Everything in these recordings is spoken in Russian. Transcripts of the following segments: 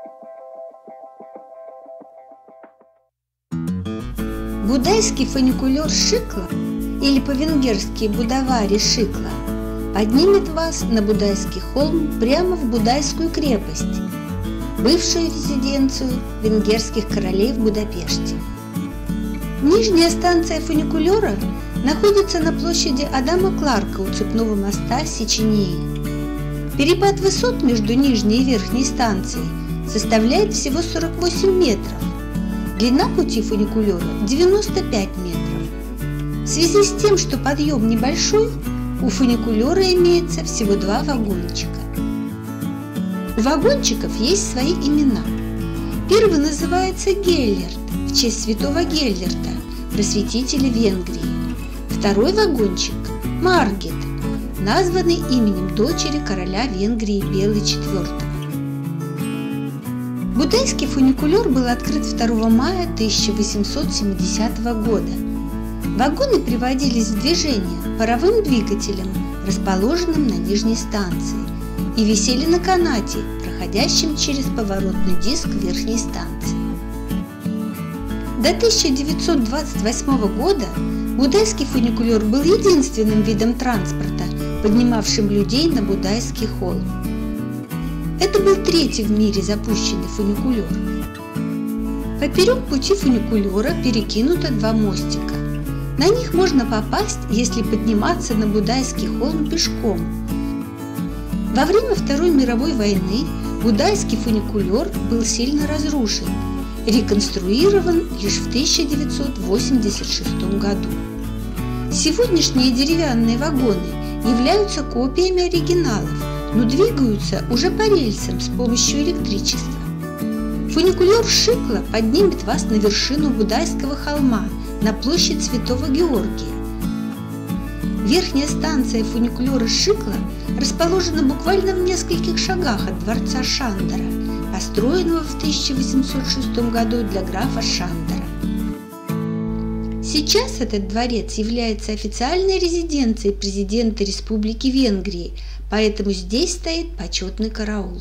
Будайский фуникулер Шикла, или по-венгерски Будавари Шикла, поднимет вас на Будайский холм прямо в Будайскую крепость, бывшую резиденцию венгерских королей в Будапеште. Нижняя станция фуникулера находится на площади Адама Кларка у цепного моста Сечении. Перепад высот между нижней и верхней станцией составляет всего 48 метров. Длина пути фуникулера 95 метров. В связи с тем, что подъем небольшой, у фуникулера имеется всего 2 вагончика. У вагончиков есть свои имена. Первый называется Геллерт, в честь святого Геллерта, просветителя Венгрии. Второй вагончик – Маргет, названный именем дочери короля Венгрии Белы IV. Будайский фуникулер был открыт 2 мая 1870 года. Вагоны приводились в движение паровым двигателем, расположенным на нижней станции, и висели на канате, проходящем через поворотный диск верхней станции. До 1928 года Будайский фуникулер был единственным видом транспорта, поднимавшим людей на Будайский холм. Это был 3-й в мире запущенный фуникулер. Поперек пути фуникулера перекинуто 2 мостика. На них можно попасть, если подниматься на Будайский холм пешком. Во время Второй мировой войны Будайский фуникулер был сильно разрушен, реконструирован лишь в 1986 году. Сегодняшние деревянные вагоны являются копиями оригиналов, но двигаются уже по рельсам с помощью электричества. Фуникулер Шикла поднимет вас на вершину Будайского холма, на площадь Святого Георгия. Верхняя станция фуникулера Шикла расположена буквально в нескольких шагах от дворца Шандора, построенного в 1806 году для графа Шандора. Сейчас этот дворец является официальной резиденцией президента Республики Венгрии, поэтому здесь стоит почетный караул.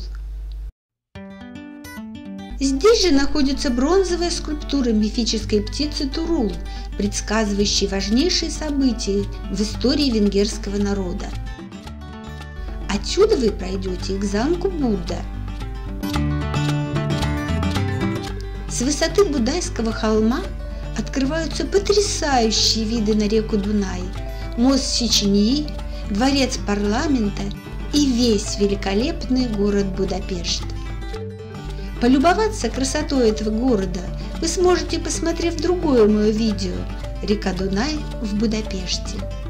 Здесь же находится бронзовая скульптура мифической птицы Турул, предсказывающей важнейшие события в истории венгерского народа. Отсюда вы пройдете к замку Будда. С высоты Будайского холма открываются потрясающие виды на реку Дунай, мост Сечении, дворец парламента и весь великолепный город Будапешт. Полюбоваться красотой этого города вы сможете, посмотрев другое мое видео «Река Дунай в Будапеште».